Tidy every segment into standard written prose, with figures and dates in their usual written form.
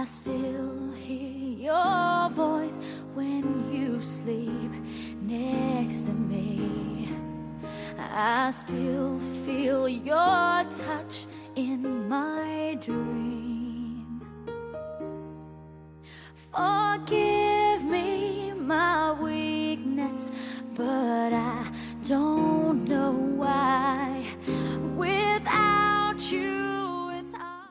I still hear your voice when you sleep next to me. I still feel your touch in my dream. Forgive me my weakness, but I don't know why. Without you, it's hard.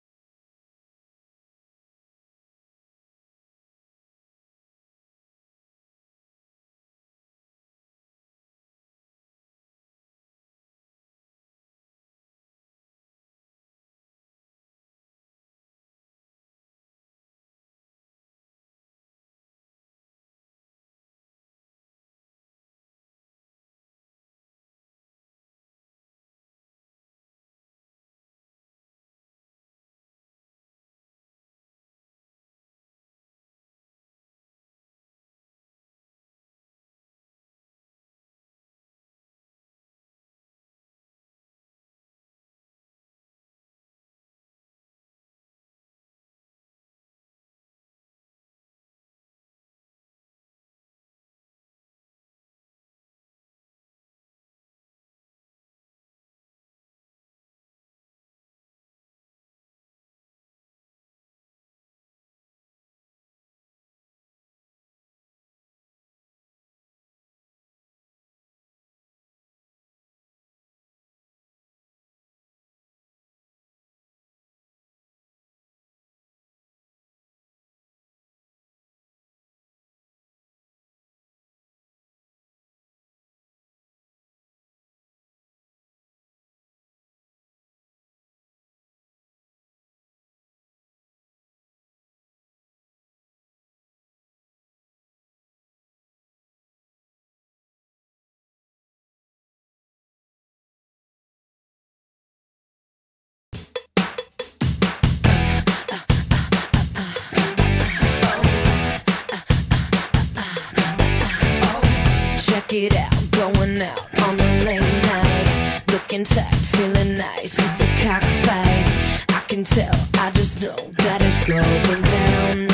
Check it out, going out on a late night, looking tight, feeling nice, it's a cockfight. I can tell, I just know that it's going down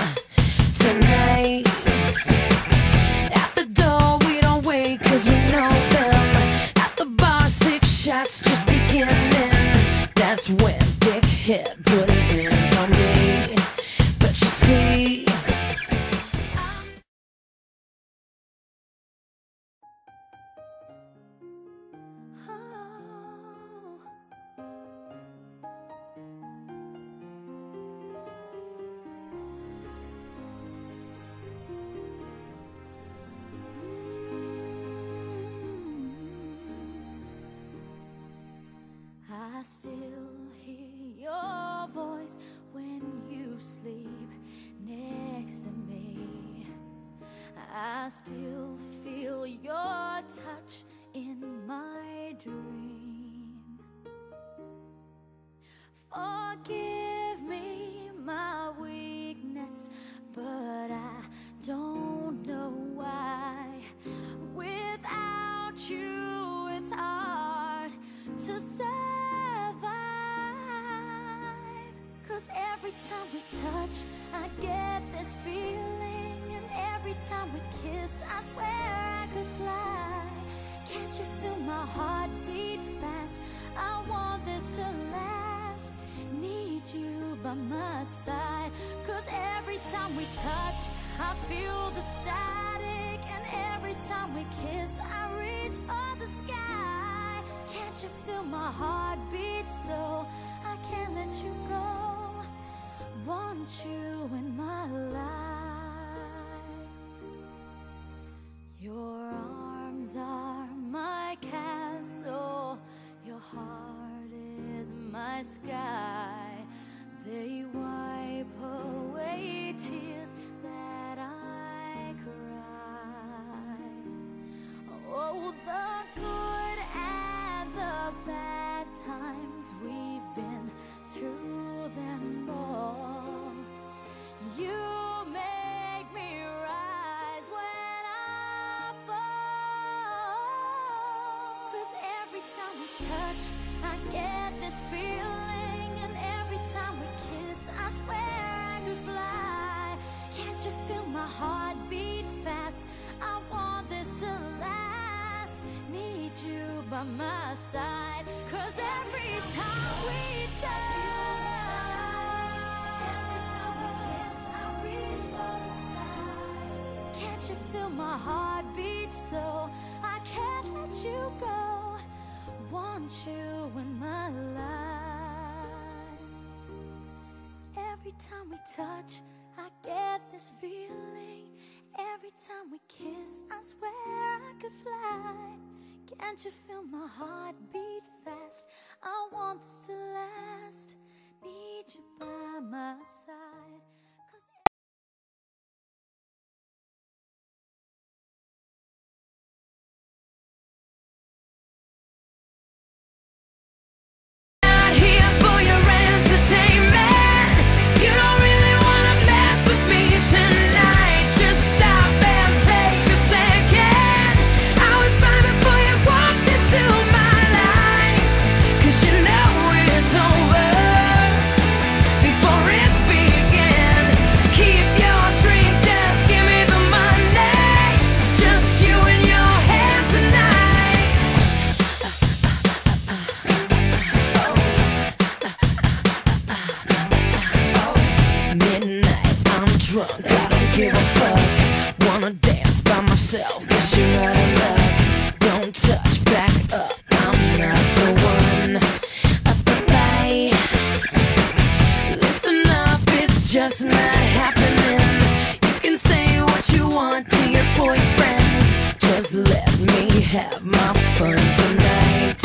tonight. At the door we don't wait cause we know them. At the bar 6 shots just beginning. That's when Dickhead put his hands on me. But you see, I still hear your voice when you sleep next to me. I still feel your touch in my dream. Forgive me my weakness, but I don't know why. Without you, it's hard to survive. 'Cause every time we touch, I get this feeling, and every time we kiss, I swear I could fly. Can't you feel my heart beat fast? I want this to last. Need you by my side. 'Cause every time we touch, I feel the static, and every time we kiss, I reach for the sky. Can't you feel my heart beat so I can't let you go? Want you in my life. Your arms are my castle, your heart is my sky. They wipe away tears that I cried. Oh, the good and the bad times, we've been through them all. You make me rise when I fall. 'Cause every time we touch, I get this feeling, and every time we kiss, I swear I could fly. Can't you feel my heart beat fast? I want this to last. Need you by my side. 'Cause every time we touch, every time we kiss, I reach for the sky. Can't you feel my heart beat so I can't let you go? Want you in my life. Every time we touch, I get this feeling. Every time we kiss, I swear I could fly. Can't you feel my heart beat fast? I want this to last. Need you by my side. 'Cause Not here for your entertainment. You don't really wanna mess with me tonight. Just stop and take a second. I was fine before you walked into my life. 'Cause you know it's over before it began. Keep your drink, just give me the money. It's just you and your hand tonight. Midnight, I'm drunk, I don't give a fuck. Wanna dance by myself, guess you're out of luck. Don't touch, back up, I'm not the one. Bye. Listen up, it's just not happening. You can say what you want to your boyfriends. Just let me have my fun tonight.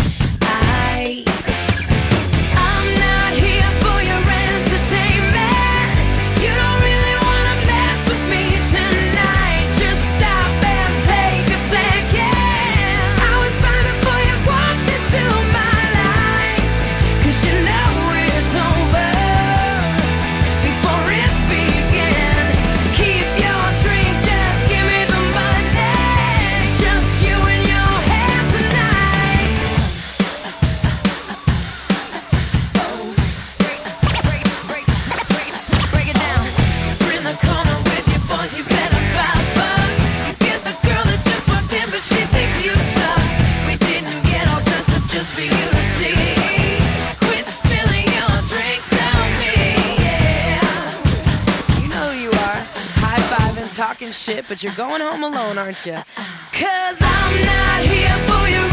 I'm not here for your entertainment. You don't really wanna mess with me tonight. Just stop and take a second. I was fine before you walked into my life. 'Cause you know it's over before it began. Keep your drink, just give me the money. It's just you and your hand tonight. Break it down. We're in the corner with your boys, you better fight bucks. You get the girl that just walked in, but she thinks you suck. We didn't get all dressed up just for you to see. Quit spilling your drinks on me, yeah. You know who you are, high-fiving, talking shit, but you're going home alone, aren't you? 'Cause I'm not here for your